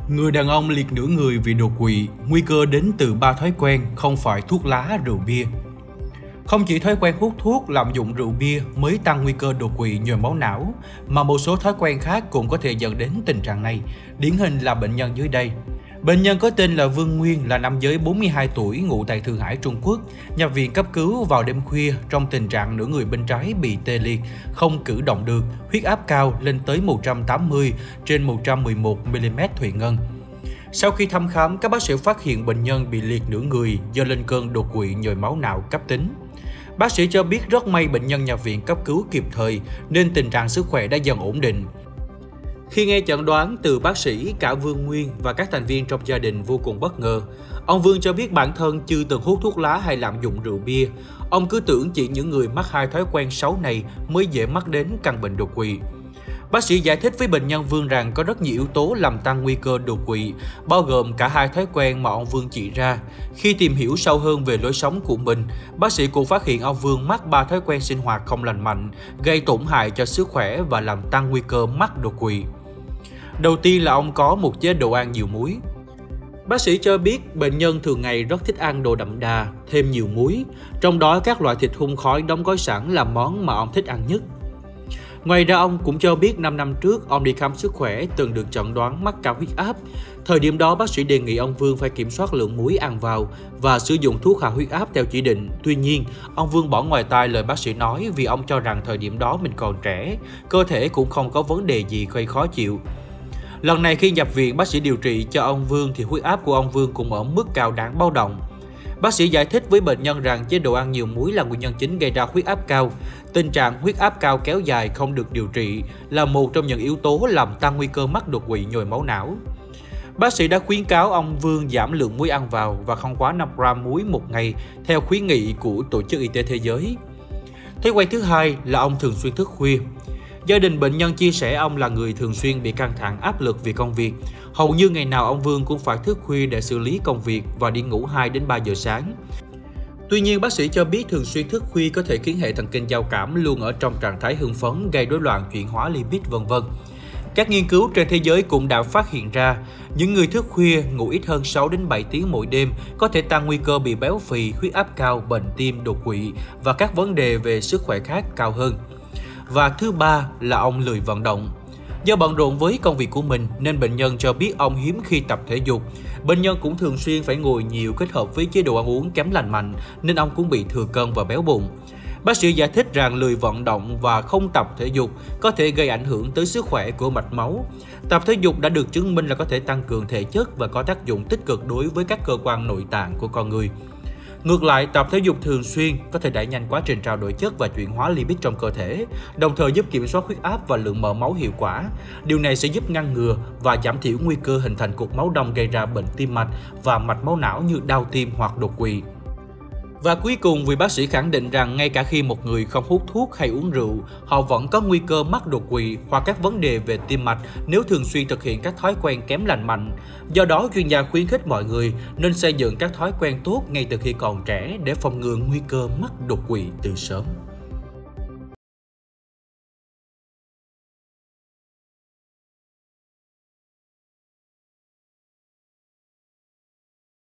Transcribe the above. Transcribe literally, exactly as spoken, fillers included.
Người đàn ông liệt nửa người vì đột quỵ, nguy cơ đến từ ba thói quen, không phải thuốc lá, rượu bia. Không chỉ thói quen hút thuốc, lạm dụng rượu bia mới tăng nguy cơ đột quỵ nhồi máu não, mà một số thói quen khác cũng có thể dẫn đến tình trạng này. Điển hình là bệnh nhân dưới đây. Bệnh nhân có tên là Vương Nguyên, là nam giới bốn mươi hai tuổi, ngụ tại Thượng Hải, Trung Quốc, nhập viện cấp cứu vào đêm khuya trong tình trạng nửa người bên trái bị tê liệt, không cử động được, huyết áp cao lên tới một trăm tám mươi trên một trăm mười một mi-li-mét thủy ngân. Sau khi thăm khám, các bác sĩ phát hiện bệnh nhân bị liệt nửa người do lên cơn đột quỵ nhồi máu não cấp tính. Bác sĩ cho biết rất may bệnh nhân nhập viện cấp cứu kịp thời nên tình trạng sức khỏe đã dần ổn định. Khi nghe chẩn đoán từ bác sĩ, cả Vương Nguyên và các thành viên trong gia đình vô cùng bất ngờ. Ông Vương cho biết bản thân chưa từng hút thuốc lá hay lạm dụng rượu bia. Ông cứ tưởng chỉ những người mắc hai thói quen xấu này mới dễ mắc đến căn bệnh đột quỵ. Bác sĩ giải thích với bệnh nhân Vương rằng có rất nhiều yếu tố làm tăng nguy cơ đột quỵ, bao gồm cả hai thói quen mà ông Vương chỉ ra. Khi tìm hiểu sâu hơn về lối sống của mình, bác sĩ cũng phát hiện ông Vương mắc ba thói quen sinh hoạt không lành mạnh, gây tổn hại cho sức khỏe và làm tăng nguy cơ mắc đột quỵ. Đầu tiên là ông có một chế độ ăn nhiều muối. Bác sĩ cho biết bệnh nhân thường ngày rất thích ăn đồ đậm đà, thêm nhiều muối, trong đó các loại thịt hun khói đóng gói sẵn là món mà ông thích ăn nhất. Ngoài ra, ông cũng cho biết năm năm trước, ông đi khám sức khỏe từng được chẩn đoán mắc cao huyết áp. Thời điểm đó, bác sĩ đề nghị ông Vương phải kiểm soát lượng muối ăn vào và sử dụng thuốc hạ huyết áp theo chỉ định. Tuy nhiên, ông Vương bỏ ngoài tai lời bác sĩ nói vì ông cho rằng thời điểm đó mình còn trẻ, cơ thể cũng không có vấn đề gì gây khó chịu. Lần này khi nhập viện, bác sĩ điều trị cho ông Vương thì huyết áp của ông Vương cũng ở mức cao đáng báo động. Bác sĩ giải thích với bệnh nhân rằng chế độ ăn nhiều muối là nguyên nhân chính gây ra huyết áp cao. Tình trạng huyết áp cao kéo dài không được điều trị là một trong những yếu tố làm tăng nguy cơ mắc đột quỵ nhồi máu não. Bác sĩ đã khuyến cáo ông Vương giảm lượng muối ăn vào và không quá năm gram muối một ngày theo khuyến nghị của Tổ chức Y tế Thế giới. Thói quen thứ hai là ông thường xuyên thức khuya. Gia đình bệnh nhân chia sẻ ông là người thường xuyên bị căng thẳng áp lực vì công việc. Hầu như ngày nào ông Vương cũng phải thức khuya để xử lý công việc và đi ngủ hai đến ba giờ sáng. Tuy nhiên, bác sĩ cho biết thường xuyên thức khuya có thể khiến hệ thần kinh giao cảm luôn ở trong trạng thái hưng phấn, gây rối loạn chuyển hóa lipid, vân vân. Các nghiên cứu trên thế giới cũng đã phát hiện ra, những người thức khuya ngủ ít hơn sáu đến bảy tiếng mỗi đêm có thể tăng nguy cơ bị béo phì, huyết áp cao, bệnh tim, đột quỵ và các vấn đề về sức khỏe khác cao hơn. Và thứ ba là ông lười vận động. Do bận rộn với công việc của mình nên bệnh nhân cho biết ông hiếm khi tập thể dục. Bệnh nhân cũng thường xuyên phải ngồi nhiều kết hợp với chế độ ăn uống kém lành mạnh nên ông cũng bị thừa cân và béo bụng. Bác sĩ giải thích rằng lười vận động và không tập thể dục có thể gây ảnh hưởng tới sức khỏe của mạch máu. Tập thể dục đã được chứng minh là có thể tăng cường thể chất và có tác dụng tích cực đối với các cơ quan nội tạng của con người. Ngược lại, tập thể dục thường xuyên có thể đẩy nhanh quá trình trao đổi chất và chuyển hóa lipid trong cơ thể, đồng thời giúp kiểm soát huyết áp và lượng mỡ máu hiệu quả. Điều này sẽ giúp ngăn ngừa và giảm thiểu nguy cơ hình thành cục máu đông gây ra bệnh tim mạch và mạch máu não như đau tim hoặc đột quỵ. Và cuối cùng, vị bác sĩ khẳng định rằng ngay cả khi một người không hút thuốc hay uống rượu, họ vẫn có nguy cơ mắc đột quỵ hoặc các vấn đề về tim mạch nếu thường xuyên thực hiện các thói quen kém lành mạnh. Do đó, chuyên gia khuyến khích mọi người nên xây dựng các thói quen tốt ngay từ khi còn trẻ để phòng ngừa nguy cơ mắc đột quỵ từ sớm.